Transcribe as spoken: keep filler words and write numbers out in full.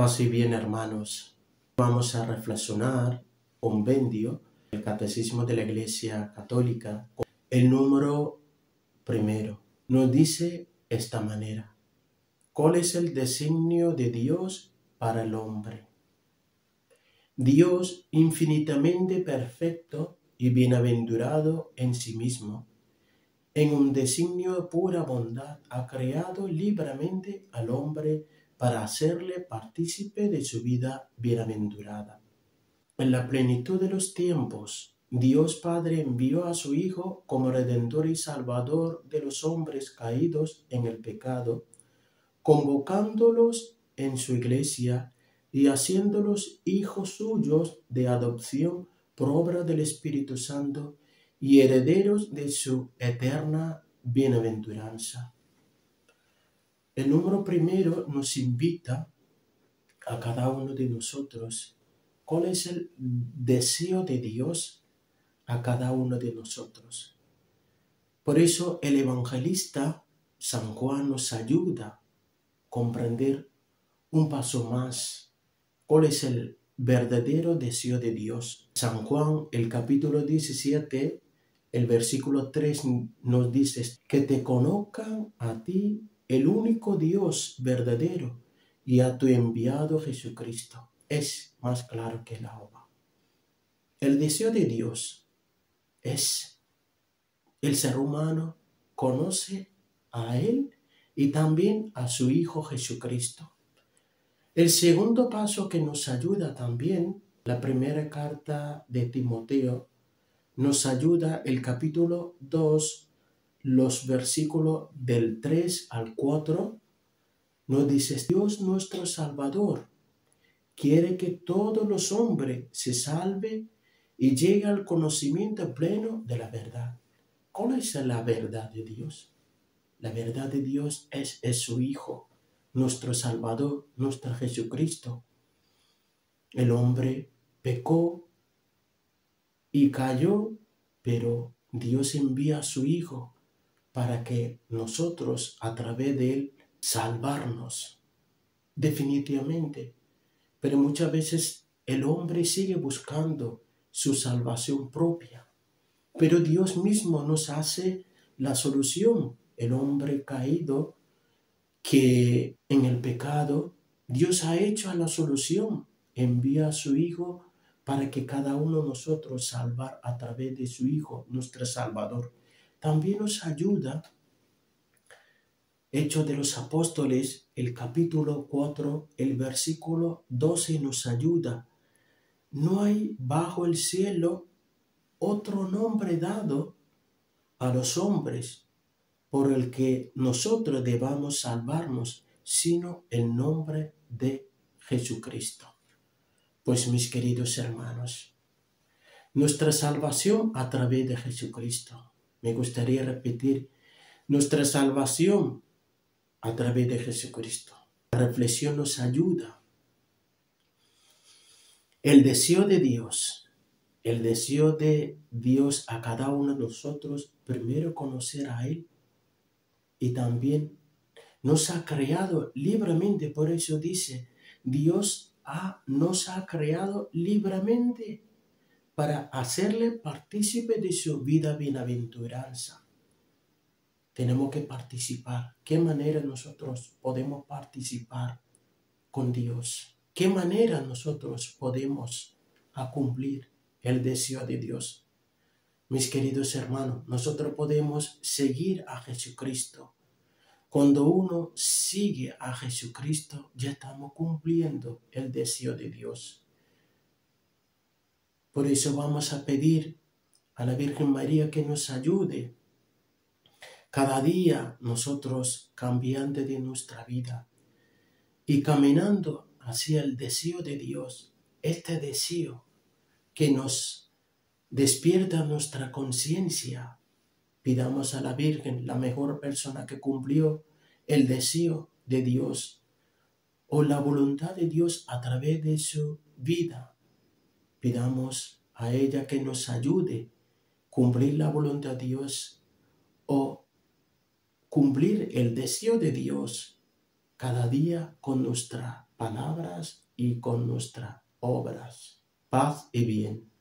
Paz y bien, hermanos. Vamos a reflexionar compendio el Catecismo de la Iglesia Católica. El número primero nos dice esta manera: ¿cuál es el designio de Dios para el hombre? Dios, infinitamente perfecto y bienaventurado en sí mismo, en un designio de pura bondad, ha creado libremente al hombre para hacerle partícipe de su vida bienaventurada. En la plenitud de los tiempos, Dios Padre envió a su Hijo como Redentor y Salvador de los hombres caídos en el pecado, convocándolos en su Iglesia y haciéndolos hijos suyos de adopción por obra del Espíritu Santo y herederos de su eterna bienaventuranza. El número primero nos invita a cada uno de nosotros. ¿Cuál es el deseo de Dios a cada uno de nosotros? Por eso el evangelista San Juan nos ayuda a comprender un paso más cuál es el verdadero deseo de Dios. San Juan, el capítulo diecisiete, el versículo tres nos dice que te conozcan a ti, el único Dios verdadero, y a tu enviado Jesucristo. Es más claro que el agua. El deseo de Dios es el ser humano conoce a Él y también a su Hijo Jesucristo. El segundo paso que nos ayuda también, la primera carta de Timoteo, nos ayuda el capítulo dos, los versículos del tres al cuatro, nos dice: Dios nuestro Salvador quiere que todos los hombres se salven y lleguen al conocimiento pleno de la verdad. ¿Cuál es la verdad de Dios? La verdad de Dios es, es su Hijo, nuestro Salvador, nuestro Jesucristo. El hombre pecó y cayó, pero Dios envía a su Hijo para que nosotros, a través de Él, salvarnos definitivamente. Pero muchas veces el hombre sigue buscando su salvación propia. Pero Dios mismo nos hace la solución. El hombre caído que en el pecado, Dios ha hecho la solución. Envía a su Hijo para que cada uno de nosotros salvar a través de su Hijo, nuestro Salvador. También nos ayuda Hechos de los Apóstoles, el capítulo cuatro, el versículo doce nos ayuda. No hay bajo el cielo otro nombre dado a los hombres por el que nosotros debamos salvarnos, sino el nombre de Jesucristo. Pues mis queridos hermanos, nuestra salvación a través de Jesucristo. Me gustaría repetir, nuestra salvación a través de Jesucristo. La reflexión nos ayuda. El deseo de Dios, el deseo de Dios a cada uno de nosotros, primero conocer a Él y también nos ha creado libremente. Por eso dice, Dios ha, nos ha creado libremente para hacerle partícipe de su vida bienaventuranza. Tenemos que participar. ¿Qué manera nosotros podemos participar con Dios? ¿Qué manera nosotros podemos cumplir el deseo de Dios? Mis queridos hermanos, nosotros podemos seguir a Jesucristo. Cuando uno sigue a Jesucristo, ya estamos cumpliendo el deseo de Dios. Por eso vamos a pedir a la Virgen María que nos ayude. Cada día nosotros cambiando de nuestra vida y caminando hacia el deseo de Dios, este deseo que nos despierta nuestra conciencia. Pidamos a la Virgen, la mejor persona que cumplió el deseo de Dios o la voluntad de Dios a través de su vida. Pidamos a ella que nos ayude a cumplir la voluntad de Dios o cumplir el deseo de Dios cada día con nuestra palabras y con nuestras obras. Paz y bien.